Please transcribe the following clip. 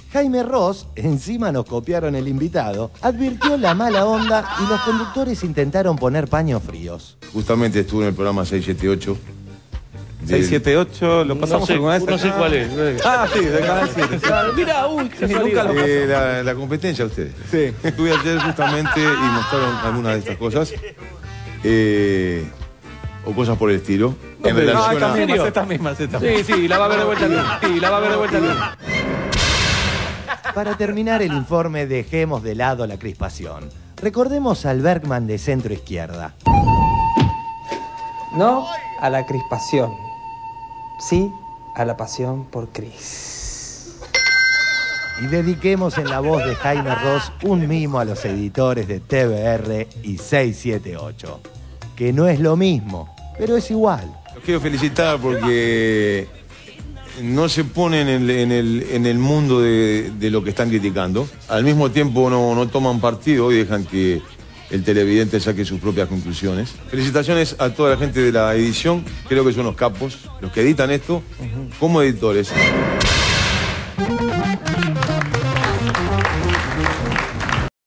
Jaime Ross, encima nos copiaron el invitado, advirtió la mala onda y los conductores intentaron poner paños fríos. Justamente estuve en el programa 678. 678, ¿lo pasamos alguna vez? No sé cuál es. Ah, sí, de Canal 7. Mira, uy, Nunca lo pasó. La competencia ustedes. Sí. Estuve ayer justamente y mostraron algunas de estas cosas. O cosas por el estilo. En No, relación a... estas mismas. Sí, la va a ver de vuelta bien. Sí, la va a ver de vuelta bien. Para terminar el informe, dejemos de lado la crispación. Recordemos al Bergman de centro izquierda. No a la crispación, sí a la pasión por Cris. Y dediquemos en la voz de Jaime Ross un mimo a los editores de TVR y 678. Que no es lo mismo, pero es igual. Los quiero felicitar porque no se ponen en el mundo de lo que están criticando. Al mismo tiempo no toman partido y dejan que el televidente saque sus propias conclusiones. Felicitaciones a toda la gente de la edición, creo que son los capos, los que editan esto, como editores.